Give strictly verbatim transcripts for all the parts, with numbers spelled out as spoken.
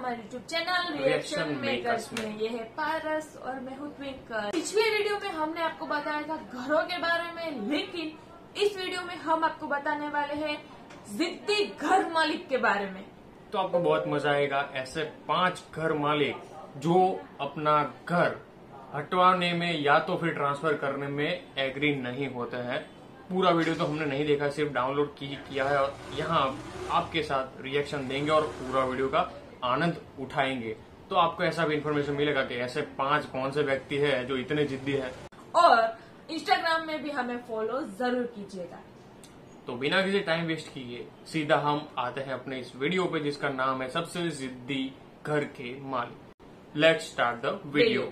हमारे YouTube channel reaction makers में। ये है पारस और मैं हूँ ट्विंकल। पिछले वीडियो में हमने आपको बताया था घरों के बारे में, लेकिन इस वीडियो में हम आपको बताने वाले हैं जिद्दी घर मालिक के बारे में। तो आपको बहुत मजा आएगा। ऐसे पांच घर मालिक जो अपना घर हटवाने में या तो फिर ट्रांसफर करने में एग्री नहीं होते हैं। पूरा वीडियो तो हमने नहीं देखा, सिर्फ डाउनलोड की, किया है और यहाँ आपके साथ रिएक्शन देंगे और पूरा वीडियो का आनंद उठाएंगे। तो आपको ऐसा भी इन्फॉर्मेशन मिलेगा कि ऐसे पांच कौन से व्यक्ति है जो इतने जिद्दी है। और इंस्टाग्राम में भी हमें फॉलो जरूर कीजिएगा। तो बिना किसी टाइम वेस्ट किए सीधा हम आते हैं अपने इस वीडियो पे, जिसका नाम है सबसे जिद्दी घर के मालिक। Let's start the video.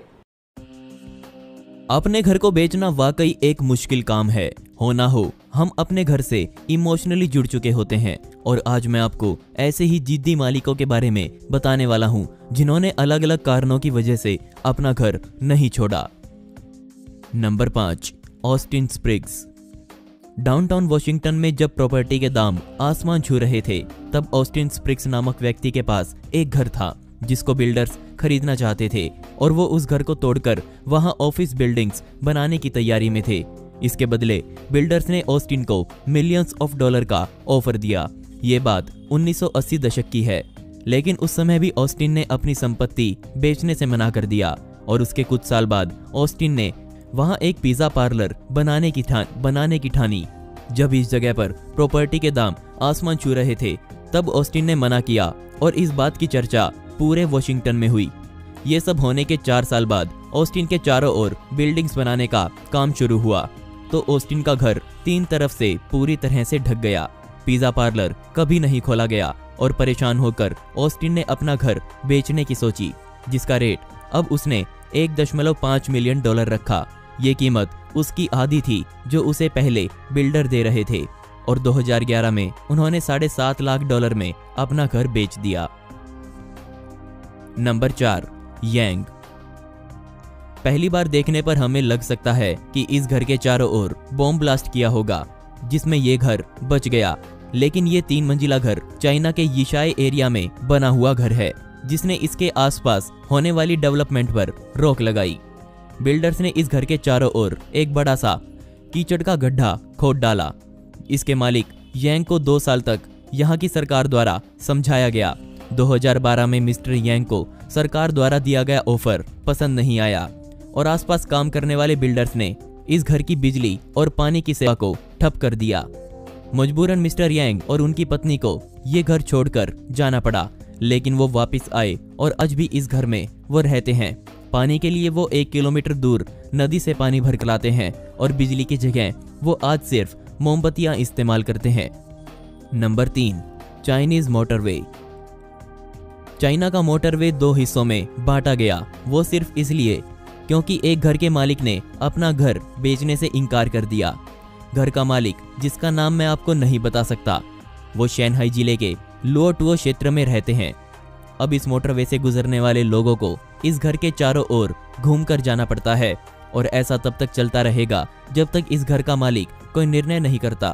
अपने घर को बेचना वाकई एक मुश्किल काम है। हो ना हो हम अपने घर से इमोशनली जुड़ चुके होते हैं, और आज मैं आपको ऐसे ही जिद्दी मालिकों के बारे में बताने वाला हूं जिन्होंने अलग अलग कारणों की वजह से अपना घर नहीं छोड़ा। नंबर पाँच, ऑस्टिन स्प्रिग्स। डाउनटाउन वॉशिंगटन में जब प्रॉपर्टी के दाम आसमान छू रहे थे, तब ऑस्टिन स्प्रिग्स नामक व्यक्ति के पास एक घर था जिसको बिल्डर्स खरीदना चाहते थे, और वो उस घर को तोड़कर वहां ऑफिस बिल्डिंग्स बनाने की तैयारी में थे। इसके बदले बिल्डर्स ने ऑस्टिन को मिलियंस ऑफ डॉलर का ऑफर दिया। ये बात उन्नीस सौ अस्सी दशक की है, लेकिन उस समय भी ऑस्टिन ने अपनी संपत्ति बेचने से मना कर दिया, और उसके कुछ साल बाद ऑस्टिन ने वहां एक पिज्जा पार्लर बनाने की ठान बनाने की ठानी। जब इस जगह पर प्रॉपर्टी के दाम आसमान छू रहे थे, तब ऑस्टिन ने मना किया और इस बात की चर्चा पूरे वॉशिंगटन में हुई। ये सब होने के चार साल बाद ऑस्टिन के चारों ओर बिल्डिंग्स बनाने का काम शुरू हुआ, तो ऑस्टिन का घर तीन तरफ से पूरी तरह से ढक गया। पिज्जा पार्लर कभी नहीं खोला गया, और परेशान होकर ऑस्टिन ने अपना घर बेचने की सोची, जिसका रेट अब उसने एक दशमलव पाँच मिलियन डॉलर रखा। ये कीमत उसकी आधी थी जो उसे पहले बिल्डर दे रहे थे, और दो हज़ार ग्यारह में उन्होंने साढ़े सात लाख डॉलर में अपना घर बेच दिया। नंबर चार, यांग। पहली बार देखने पर हमें लग सकता है कि इस घर के चारों ओर बॉम्ब ब्लास्ट किया होगा, जिसमें ये घर बच गया, लेकिन ये तीन मंजिला घर चाइना के यिशाई एरिया में बना हुआ घर है, जिसने इसके आसपास होने वाली डेवलपमेंट पर रोक लगाई। बिल्डर्स ने इस घर के चारों ओर एक बड़ा सा कीचड़ का गड्ढा खोद डाला। इसके मालिक यांग को दो साल तक यहाँ की सरकार द्वारा समझाया गया। दो हज़ार बारह में मिस्टर यांग को सरकार द्वारा दिया गया ऑफर पसंद नहीं आया, और आसपास काम करने वाले बिल्डर्स ने इस घर की बिजली और पानी की सेवा को ठप कर दिया। मजबूरन मिस्टर यांग और उनकी पत्नी को ये घर छोड़कर जाना पड़ा, लेकिन वो वापस आए और आज भी इस घर में वो रहते हैं। पानी के लिए वो एक किलोमीटर दूर नदी से पानी भर कर लाते हैं, और बिजली की जगह वो आज सिर्फ मोमबत्तियां इस्तेमाल करते हैं। नंबर तीन, चाइनीज मोटरवे। चाइना का मोटरवे दो हिस्सों में बांटा गया, वो सिर्फ इसलिए क्योंकि एक घर के मालिक ने अपना घर बेचने से इनकार कर दिया। घर का मालिक, जिसका नाम मैं आपको नहीं बता सकता, वो शंघाई जिले के लुओटुओ क्षेत्र में रहते हैं। अब इस मोटरवे से गुजरने वाले लोगों को इस घर के चारों ओर घूमकर जाना पड़ता है, और ऐसा तब तक चलता रहेगा जब तक इस घर का मालिक कोई निर्णय नहीं करता।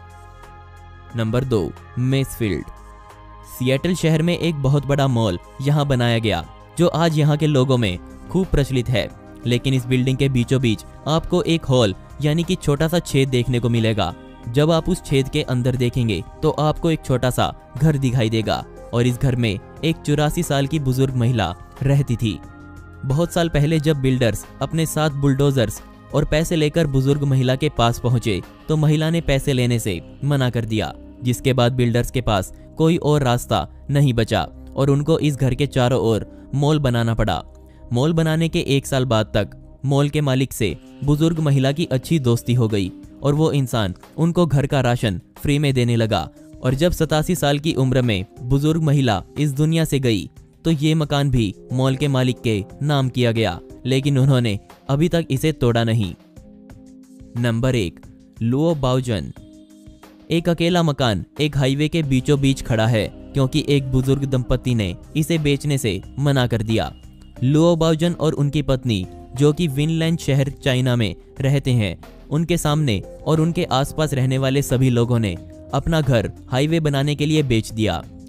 नंबर दो, मेसफील्ड। सिएटल शहर में एक बहुत बड़ा मॉल यहाँ बनाया गया, जो आज यहाँ के लोगों में खूब प्रचलित है, लेकिन इस बिल्डिंग के बीचों बीच आपको एक हॉल यानी कि छोटा सा छेद देखने को मिलेगा। जब आप उस छेद के अंदर देखेंगे तो आपको एक छोटा सा घर दिखाई देगा, और इस घर में एक चौरासी साल की बुजुर्ग महिला रहती थी। बहुत साल पहले जब बिल्डर्स अपने साथ बुलडोजर्स और पैसे लेकर बुजुर्ग महिला के पास पहुंचे, तो महिला ने पैसे लेने से मना कर दिया, जिसके बाद बिल्डर्स के पास कोई और रास्ता नहीं बचा, और उनको इस घर के चारों ओर मॉल बनाना पड़ा। मॉल बनाने के एक साल बाद तक मॉल के मालिक से बुजुर्ग महिला की अच्छी दोस्ती हो गई, और वो इंसान उनको घर का राशन फ्री में देने लगा। और जब सतासी साल की उम्र में बुजुर्ग महिला इस दुनिया से गई, तो ये मकान भी मॉल के मालिक के नाम किया गया, लेकिन उन्होंने अभी तक इसे तोड़ा नहीं। नंबर एक, लुओ बाओजन। एक अकेला मकान एक हाईवे के बीचों बीच खड़ा है, क्योंकि एक बुजुर्ग दंपति ने इसे बेचने से मना कर दिया। लुओ बाओजन और उनकी पत्नी, जो कि विनलैंड शहर चाइना में रहते हैं, उनके सामने और उनके आसपास रहने वाले सभी लोगों ने अपना घर हाईवे बनाने के लिए बेच दिया।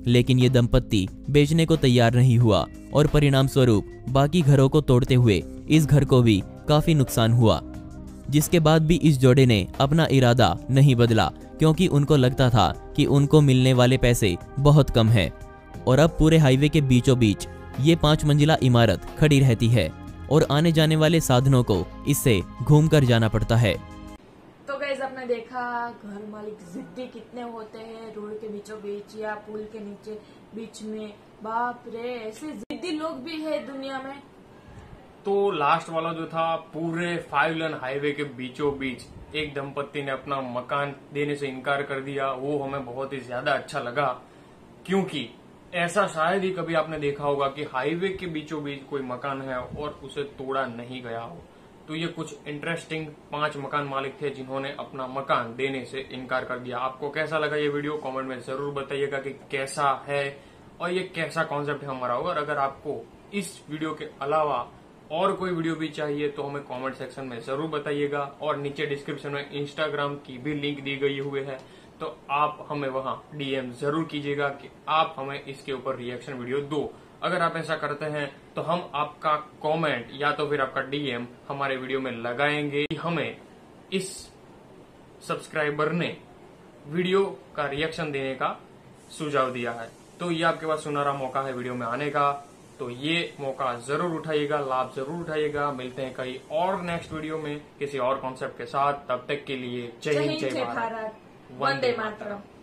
लेकिन ये दंपत्ति बेचने को तैयार नहीं हुआ और परिणाम स्वरूप बाकी घरों को तोड़ते हुए इस घर को भी काफी नुकसान हुआ, जिसके बाद भी इस जोड़े ने अपना इरादा नहीं बदला, क्योंकि उनको लगता था कि उनको मिलने वाले पैसे बहुत कम है और अब पूरे हाईवे के बीचों बीच ये पांच मंजिला इमारत खड़ी रहती है और आने जाने वाले साधनों को इससे घूमकर जाना पड़ता है। तो गाइस आपने देखा घर मालिक जिद्दी कितने होते हैं, रोड के बीचों बीच या पुल के नीचे बीच में। बाप रे, ऐसे जिद्दी लोग भी है दुनिया में। तो लास्ट वाला जो था, पूरे फाइव लेन हाईवे के बीचों बीच एक दंपत्ति ने अपना मकान देने से इनकार कर दिया। वो हमें बहुत ही ज्यादा अच्छा लगा, क्योंकि ऐसा शायद ही कभी आपने देखा होगा कि हाईवे के बीचों बीच कोई मकान है और उसे तोड़ा नहीं गया हो। तो ये कुछ इंटरेस्टिंग पांच मकान मालिक थे जिन्होंने अपना मकान देने से इनकार कर दिया। आपको कैसा लगा ये वीडियो कमेंट में जरूर बताइएगा कि कैसा है और ये कैसा कॉन्सेप्ट है हमारा। और अगर आपको इस वीडियो के अलावा और कोई वीडियो भी चाहिए तो हमें कमेंट सेक्शन में जरूर बताइएगा। और नीचे डिस्क्रिप्शन में इंस्टाग्राम की भी लिंक दी गई हुई है, तो आप हमें वहां डीएम जरूर कीजिएगा कि आप हमें इसके ऊपर रिएक्शन वीडियो दो। अगर आप ऐसा करते हैं तो हम आपका कमेंट या तो फिर आपका डीएम हमारे वीडियो में लगाएंगे कि हमें इस सब्सक्राइबर ने वीडियो का रिएक्शन देने का सुझाव दिया है। तो ये आपके पास सुनहरा मौका है वीडियो में आने का, तो ये मौका जरूर उठाइएगा, लाभ जरूर उठाइएगा। मिलते हैं कहीं और नेक्स्ट वीडियो में किसी और कॉन्सेप्ट के साथ। तब तक के लिए जय हिंद, जय भारत, वंदे मातरम।